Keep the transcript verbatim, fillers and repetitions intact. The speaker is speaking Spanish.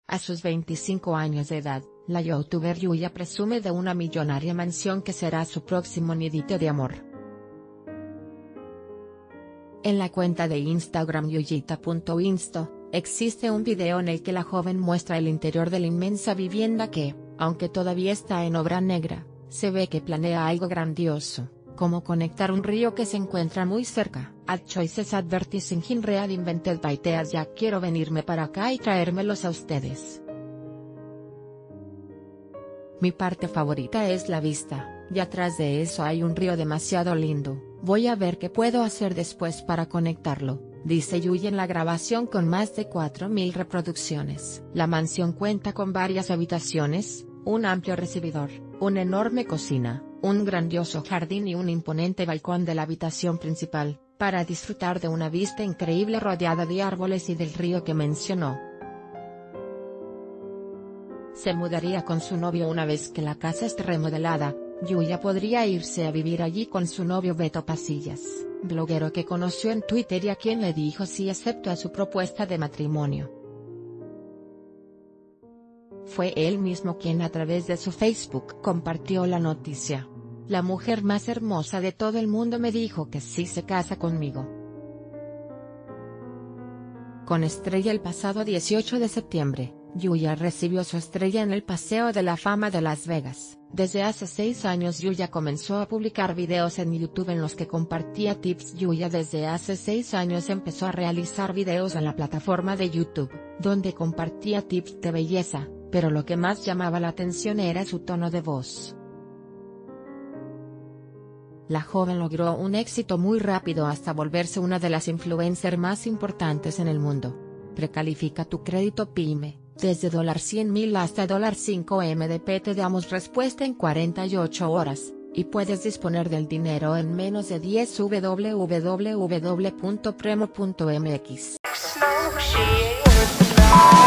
A sus veinticinco años de edad, la youtuber Yuya presume de una millonaria mansión que será su próximo nidito de amor. En la cuenta de Instagram yuyita punto insto, existe un video en el que la joven muestra el interior de la inmensa vivienda que, aunque todavía está en obra negra, se ve que planea algo grandioso, como conectar un río que se encuentra muy cerca. Ad choices advertising in real invented by Teas. Ya quiero venirme para acá y traérmelos a ustedes. Mi parte favorita es la vista, y atrás de eso hay un río demasiado lindo. Voy a ver qué puedo hacer después para conectarlo, dice Yuya en la grabación con más de cuatro mil reproducciones. La mansión cuenta con varias habitaciones, un amplio recibidor, una enorme cocina, un grandioso jardín y un imponente balcón de la habitación principal, para disfrutar de una vista increíble rodeada de árboles y del río que mencionó. Se mudaría con su novio una vez que la casa esté remodelada. Yuya podría irse a vivir allí con su novio Beto Pasillas, bloguero que conoció en Twitter y a quien le dijo sí excepto a su propuesta de matrimonio. Fue él mismo quien a través de su Facebook compartió la noticia. La mujer más hermosa de todo el mundo me dijo que sí se casa conmigo. Con estrella el pasado dieciocho de septiembre, Yuya recibió su estrella en el Paseo de la Fama de Las Vegas. Desde hace seis años Yuya comenzó a publicar videos en YouTube en los que compartía tips. Yuya desde hace seis años empezó a realizar videos en la plataforma de YouTube, donde compartía tips de belleza, pero lo que más llamaba la atención era su tono de voz. La joven logró un éxito muy rápido hasta volverse una de las influencers más importantes en el mundo. Precalifica tu crédito PYME, desde cien mil hasta cinco M D P te damos respuesta en cuarenta y ocho horas, y puedes disponer del dinero en menos de diez. w w w punto premo punto m x